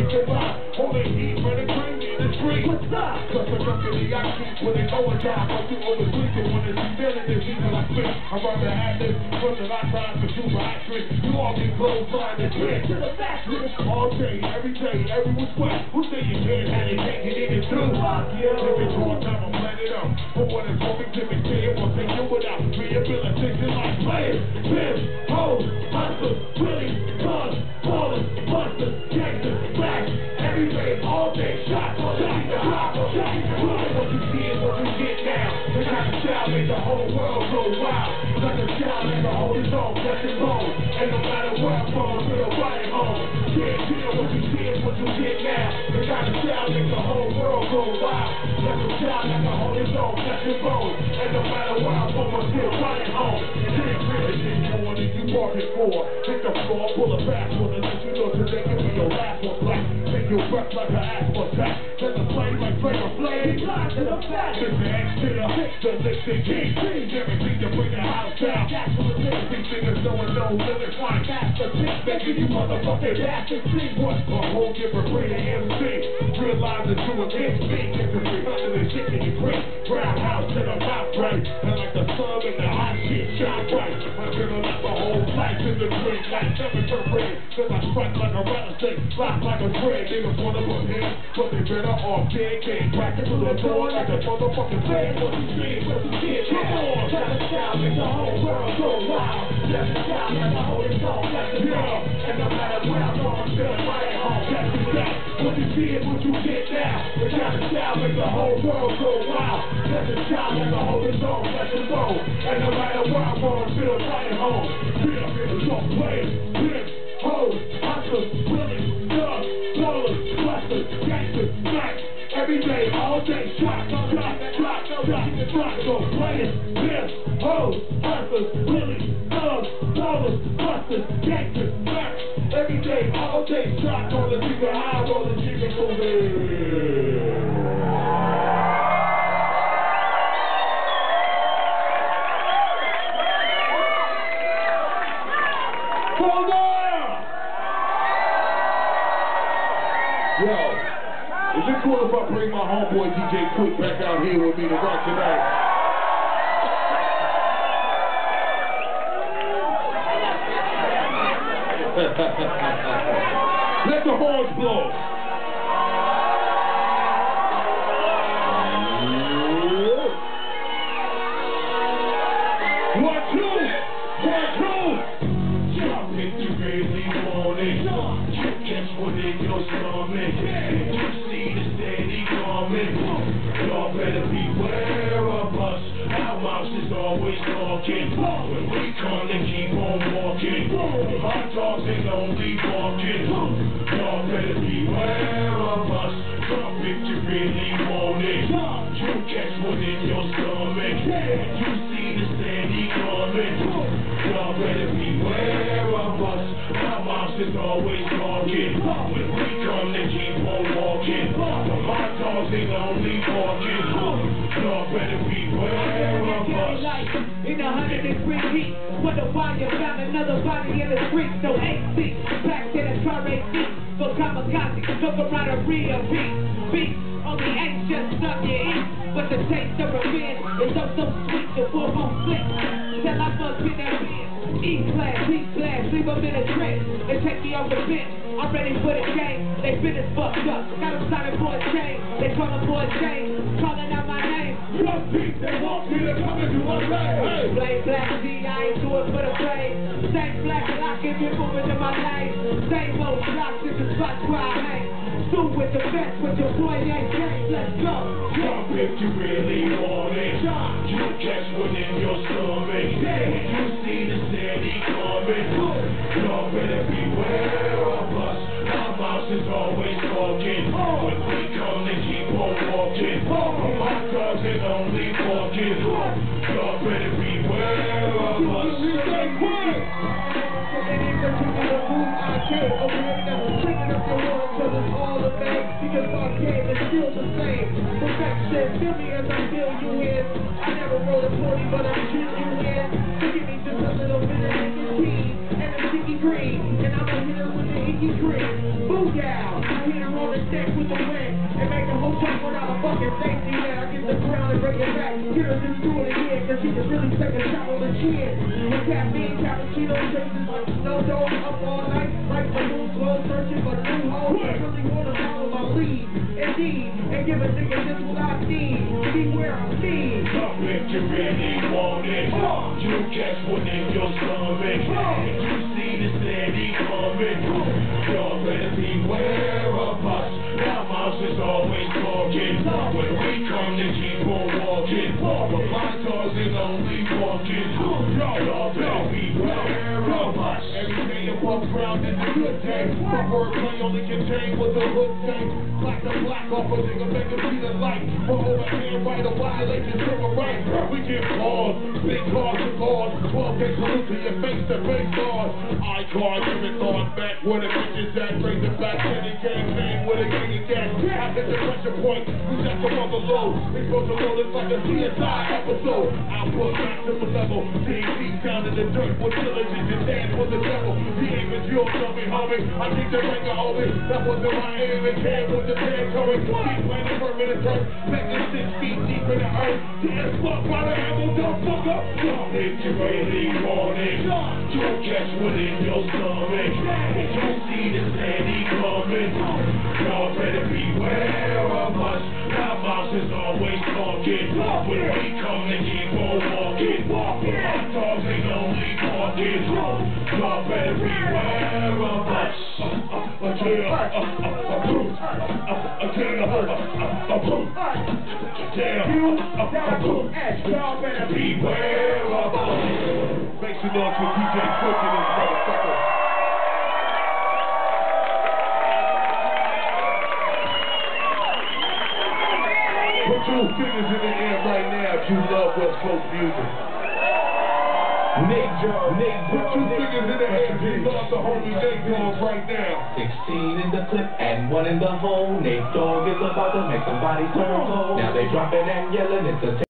go out. Only heat for the crazy in the street. What's up? Cause the company I keep when they know it's out. But you always sleeping when it's feeling this season I spit. I'm on the ad-lib, from the last time for super actress. You all get close on the kid to the factory. All day, every which way. Who say you can't have your cake and eat it too? Fuck you. If it's your time, I'm letting it up. But when it's working, give it to you, won't take you without rehabilitation like players, pimps, hoes, hustlers, willies, thugs, ballers, busters, gangsters, blacks, every day, all day, shot. What you see is what you get now. The kind of style make the whole world go wild. Like a child make the whole zone, flesh and bone. And no matter where I'm from, we'll ride it home. Yeah, what you see is what you get now. The kind of style make the whole world go wild. Like a child make the whole zone, flesh and bone. And no matter where I'm from, we'll ride it home. Can't really get more than you bargained for. Hit the floor, pull a fast one, and let you know today can be your last one. Black, make your breath like an asthma attack. Let the flame like Flavor Flav. Rise to the fact. Listen, X to the listen, king. Everything to bring the house down. That's what it is. These niggas knowing no limits like master six. Making you motherfucking bastards see what a whole different breed of MC. Realize that you against me. It's a 300 and shit in your green. Brown house in a mouth right. And like the sun in the hot shit shine bright. I'm gonna let the whole life in the green. Like never turn red. Cause I strike like a rattlesnake. Fly like a thread. Niggas wanna put hands, but they better off dead. Can't crack it through the door like a motherfucking fan. What you see, what you get, come on. Let the sound make the whole world go wild. Let the sound make the whole song, let the world. And no matter where I'm going, I'm still right at home. That's the fact. What you see is what you get now. The kind of sound make the whole world go wild. Let the sound make the whole song, let the roll. And no matter where I'm going, I'm still right at home. Yeah, so players, pimps, hoes, hustlers, willies, thugs, ballers, busters, gangsters, blacks. Every day, all day, shot. So players, pimps, hoes, hustlers, willies, thugs, ballers, busters, gangsters, blacks. Every day, all day, shot. On the jigger high, on the jigger moving. Yo, is it cool if I bring my homeboy DJ Quick back out here with me to rock tonight? Let the horns blow. 1, 2, 1, 2. Jump if you really want it. You catch what in your stomach. You see the steady coming. Y'all better beware of us. Our mouths is always talking. When we come, they keep on walking. Hot dogs ain't only walking. Y'all better beware of us. Jump if you really want it. You catch what in your stomach. You see the steady coming. Y'all better beware of us. Our mouths is always talking. When we come, they keep on walking. The hot dogs ain't only walking. Y'all better beware of us. In 100-degree heat, wonder why you found another body in the street. So AC, back to the car AC. For kamikaze, look around a real beat. Only ain't just stuff you eat, but the taste of revenge is so sweet. The full moon flick, till I must be that bitch. E-class, B-class, leave them in a trance. They take me off the bench, I'm ready for the game. They been as fucked up, got them signing for a chain. They calling for a chain, calling out my name. Young Pete, they want me to come and do my thing. Hey. Blade black G, I ain't do it for the play. Same black lock if you're moving to my lane. Same old shots in the spots where I hang. Sue with the best, with your boy ain't game. Let's go. Jump if you really want it. You catch one in your stomach. You see the steady coming. Y'all better beware of us. Our mouths is always talking. When we come, they keep on walking. My dogs ain't only walking. Y'all better beware of us. Because our game is still the same. Perfection, feel me as I feel you in. I never wrote a 40, but I'm genuine. Give me just a little bit of nicotine and a sticky green. And I'm a hitter with the icky green. Booyah! neck with the wind and make the whole truck without a fucking safety net. I get the crown and bring it back. Get her just do it again, cause she can really take a shot on the chin. With caffeine, cappuccino chases like no dog up all night. Like the moon slow searching for new hoes. I really wanna follow my lead, indeed, and give a nigga just what I need. See where I'm seen. If you really want it, you catch one in your stomach. If you see the steady coming, y'all better beware of us. Our mouths is always talking. When we come to keep on walking, but my dogs is only walking. Y'all better beware of us. Every day you walk around is a good day. My wordplay only contained with a hood thing. Black to black off a nigga, make him see the light. For overhand right, a violation to a right. We get balls, big cars and cars. 12-day salute to your face-to-face bars. I-card, every thought back where the bitches at. Raise it back, any gang with a gang of gas. After the pressure point, we set the mother low. They supposed to roll this like a CSI episode. Output maximum level. DZ down in the dirt with diligence and dance with the devil. The aim is yours, tell me, homie. I think the ringer, homie. That wasn't my aim. It came with the territory. Keep playing for a minute, turn. Back to 6 feet deep in the earth. Get fucked by the apple, don't fuck up. If you really want it, you'll catch one in your stomach. If you see the steady coming, y'all better beware of us. Our mouths is always talking. When we come to keep on walking, our dogs ain't only talking. Y'all better beware of us. Y'all better beware of us. Make some noise for DJ Quick in this motherfucker. Put your fingers in the air right now if you love West Coast music. Nick Joe, put your fingers in the air if you love the homie Nate Dogg right now. 16 in the clip and 1 in the hole. Nate Dogg is about to make somebody turn cold. Now they dropping and yelling, it's a